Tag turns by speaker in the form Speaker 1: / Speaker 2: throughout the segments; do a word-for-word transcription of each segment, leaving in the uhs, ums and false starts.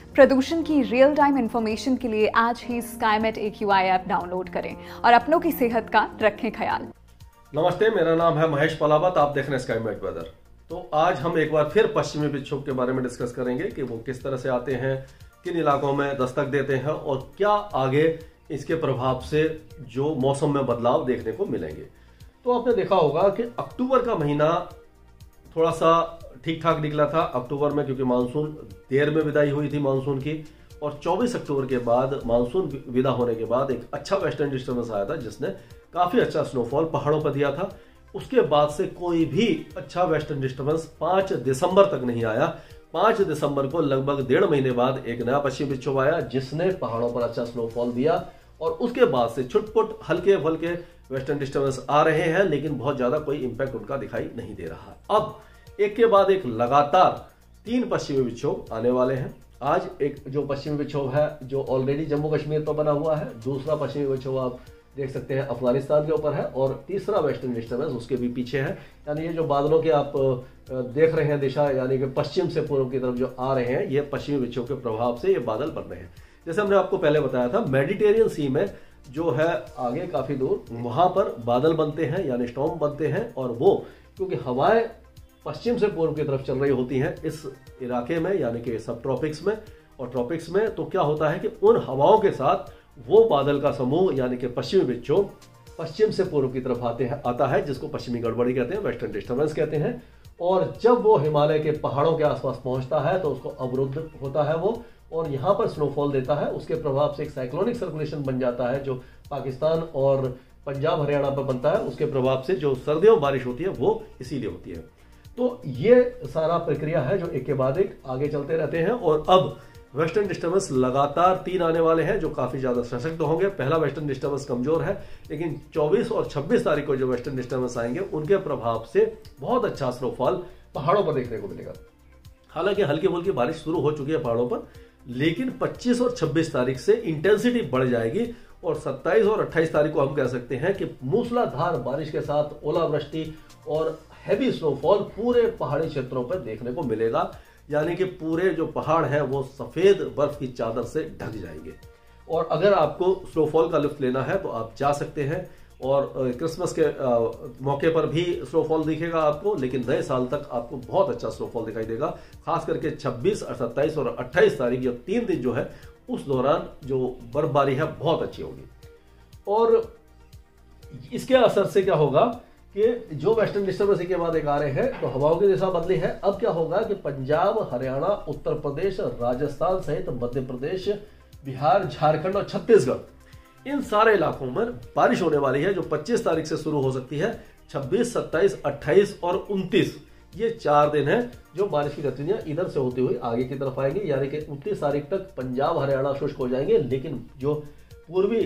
Speaker 1: प्रदूषण की real time information के लिए आज ही स्काईमेट एक्यूआई ऐप डाउनलोड करें और अपनों की सेहत का रखें ख्याल।
Speaker 2: नमस्ते, मेरा नाम है महेश पलावत। आप देख रहे हैं स्काईमेट वेदर। तो आज हम एक बार फिर पश्चिमी विक्षोभ के बारे में डिस्कस करेंगे कि वो किस तरह से आते हैं, किन इलाकों में दस्तक देते हैं और क्या आगे इसके प्रभाव से जो मौसम में बदलाव देखने को मिलेंगे। तो आपने देखा होगा कि अक्टूबर का महीना थोड़ा सा ठीक ठाक निकला था अक्टूबर में, क्योंकि मानसून देर में विदाई हुई थी मानसून की, और चौबीस अक्टूबर के बाद मानसून विदा होने के बाद एक अच्छा वेस्टर्न डिस्टर्बेंस आया था जिसने काफी अच्छा स्नोफॉल पहाड़ों पर दिया था। उसके बाद से कोई भी अच्छा वेस्टर्न डिस्टर्बेंस पांच दिसंबर तक नहीं आया। पांच दिसंबर को लगभग डेढ़ महीने बाद एक नया पश्चिमी विक्षोभ आया जिसने पहाड़ों पर अच्छा स्नोफॉल दिया, और उसके बाद से छुटपुट हल्के फुल्के वेस्टर्न डिस्टर्बेंस आ रहे हैं, लेकिन बहुत ज्यादा कोई इंपैक्ट उनका दिखाई नहीं दे रहा। अब एक के बाद एक लगातार तीन पश्चिमी विक्षोभ आने वाले हैं। आज एक जो पश्चिमी विक्षोभ है जो ऑलरेडी जम्मू कश्मीर पर बना हुआ है, दूसरा पश्चिमी विक्षोभ आप देख सकते हैं अफगानिस्तान के ऊपर है, और तीसरा वेस्टर्न डिस्टर्बेंस उसके भी पीछे है। यानी ये जो बादलों के आप देख रहे हैं दिशा, यानी कि पश्चिम से पूर्व की तरफ जो आ रहे हैं, ये पश्चिमी विक्षोभ के प्रभाव से ये बादल बन रहे हैं। जैसे हमने आपको पहले बताया था, मेडिटेरियन सी में जो है आगे काफी दूर, वहां पर बादल बनते हैं यानी स्टॉर्म बनते हैं, और वो क्योंकि हवाएं पश्चिम से पूर्व की तरफ चल रही होती हैं इस इलाके में, यानी कि सब ट्रॉपिक्स में और ट्रॉपिक्स में, तो क्या होता है कि उन हवाओं के साथ वो बादल का समूह यानी कि पश्चिमी विक्षोभ पश्चिम से पूर्व की तरफ आते हैं आता है, जिसको पश्चिमी गड़बड़ी कहते हैं, वेस्टर्न डिस्टर्बेंस कहते हैं। और जब वो हिमालय के पहाड़ों के आसपास पहुंचता है तो उसको अवरुद्ध होता है वो, और यहाँ पर स्नोफॉल देता है। उसके प्रभाव से एक साइक्लोनिक सर्कुलेशन बन जाता है जो पाकिस्तान और पंजाब हरियाणा पर बनता है। उसके प्रभाव से जो सर्दियों में बारिश होती है वो इसीलिए होती है। तो ये सारा प्रक्रिया है जो एक के बाद एक आगे चलते रहते हैं, और अब वेस्टर्न डिस्टर्बेंस लगातार तीन आने वाले हैं जो काफी ज्यादा सशक्त होंगे। पहला वेस्टर्न डिस्टर्बेंस कमजोर है, लेकिन चौबीस और छब्बीस तारीख को जो वेस्टर्न डिस्टर्बेंस आएंगे उनके प्रभाव से बहुत अच्छा स्नोफॉल पहाड़ों पर देखने को मिलेगा। हालांकि हल्की फुल्की बारिश शुरू हो चुकी है पहाड़ों पर, लेकिन पच्चीस और छब्बीस तारीख से इंटेंसिटी बढ़ जाएगी, और सत्ताईस और अट्ठाईस तारीख को हम कह सकते हैं कि मूसलाधार बारिश के साथ ओलावृष्टि और हैवी स्नोफॉल पूरे पहाड़ी क्षेत्रों पर देखने को मिलेगा। यानी कि पूरे जो पहाड़ हैं वो सफेद बर्फ की चादर से ढक जाएंगे। और अगर आपको स्नोफॉल का लुत्फ लेना है तो आप जा सकते हैं, और क्रिसमस के मौके पर भी स्नोफॉल दिखेगा आपको, लेकिन नए साल तक आपको बहुत अच्छा स्नोफॉल दिखाई देगा। खास करके छब्बीस, सत्ताईस और अट्ठाईस तारीख, ये तीन दिन जो है उस दौरान जो बर्फबारी है बहुत अच्छी होगी। और इसके असर से क्या होगा कि जो वेस्टर्न डिस्टर्बेंस के बाद एक आ रहे हैं तो हवाओं की दिशा बदली है। अब क्या होगा कि पंजाब, हरियाणा, उत्तर प्रदेश, राजस्थान सहित मध्य प्रदेश, बिहार, झारखंड और छत्तीसगढ़, इन सारे इलाकों में बारिश होने वाली है जो पच्चीस तारीख से शुरू हो सकती है। छब्बीस, सत्ताईस, अट्ठाईस और उनतीस, ये चार दिन है जो बारिश की गतिविधियां इधर से होती हुई आगे की तरफ आएंगी। यानी कि उनतीस तारीख तक पंजाब, हरियाणा शुष्क हो जाएंगे, लेकिन जो पूर्वी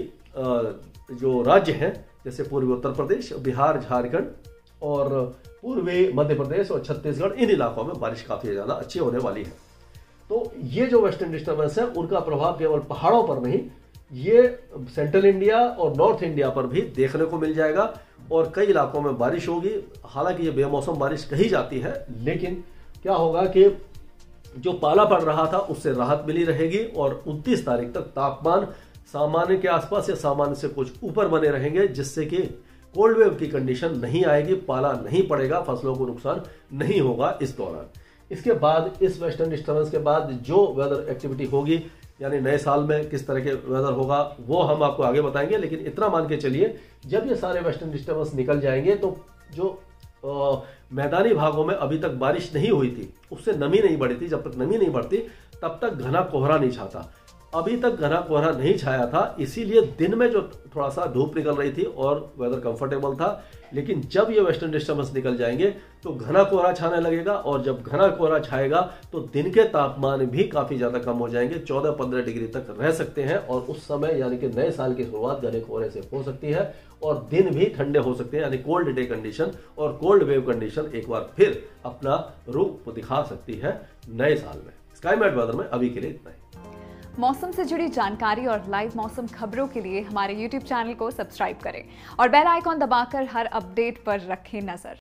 Speaker 2: जो राज्य हैं जैसे पूर्वी उत्तर प्रदेश, बिहार, झारखंड और पूर्वी मध्य प्रदेश और छत्तीसगढ़, इन इलाकों में बारिश काफी ज्यादा अच्छी होने वाली है। तो ये जो वेस्टर्न डिस्टर्बेंस है उनका प्रभाव केवल पहाड़ों पर नहीं, ये सेंट्रल इंडिया और नॉर्थ इंडिया पर भी देखने को मिल जाएगा, और कई इलाकों में बारिश होगी। हालांकि ये बेमौसम बारिश कही जाती है, लेकिन क्या होगा कि जो पाला पड़ रहा था उससे राहत मिली रहेगी, और उनतीस तारीख तक तापमान सामान्य के आसपास या सामान्य से कुछ ऊपर बने रहेंगे, जिससे कि कोल्ड वेव की कंडीशन नहीं आएगी, पाला नहीं पड़ेगा, फसलों को नुकसान नहीं होगा इस दौरान। इसके बाद इस वेस्टर्न डिस्टर्बेंस के बाद जो वेदर एक्टिविटी होगी, यानी नए साल में किस तरह के वेदर होगा, वो हम आपको आगे बताएंगे। लेकिन इतना मान के चलिए, जब ये सारे वेस्टर्न डिस्टर्बेंस निकल जाएंगे तो जो आ, मैदानी भागों में अभी तक बारिश नहीं हुई थी उससे नमी नहीं बढ़ी थी। जब तक नमी नहीं बढ़ती तब तक घना कोहरा नहीं छाता। अभी तक घना कोहरा नहीं छाया था, इसीलिए दिन में जो थोड़ा सा धूप निकल रही थी और वेदर कंफर्टेबल था। लेकिन जब ये वेस्टर्न डिस्टर्बेंस निकल जाएंगे तो घना कोहरा छाने लगेगा, और जब घना कोहरा छाएगा तो दिन के तापमान भी काफी ज्यादा कम हो जाएंगे, चौदह पंद्रह डिग्री तक रह सकते हैं। और उस समय यानी कि नए साल की शुरुआत घने कोहरे से हो सकती है, और दिन भी ठंडे हो सकते हैं, यानी कोल्ड डे कंडीशन और कोल्ड वेव कंडीशन एक बार फिर अपना रूप दिखा सकती है नए साल में। स्काईमेट वेदर में अभी के लिए इतना ही।
Speaker 1: मौसम से जुड़ी जानकारी और लाइव मौसम खबरों के लिए हमारे यूट्यूब चैनल को सब्सक्राइब करें और बेल आइकॉन दबाकर हर अपडेट पर रखें नजर।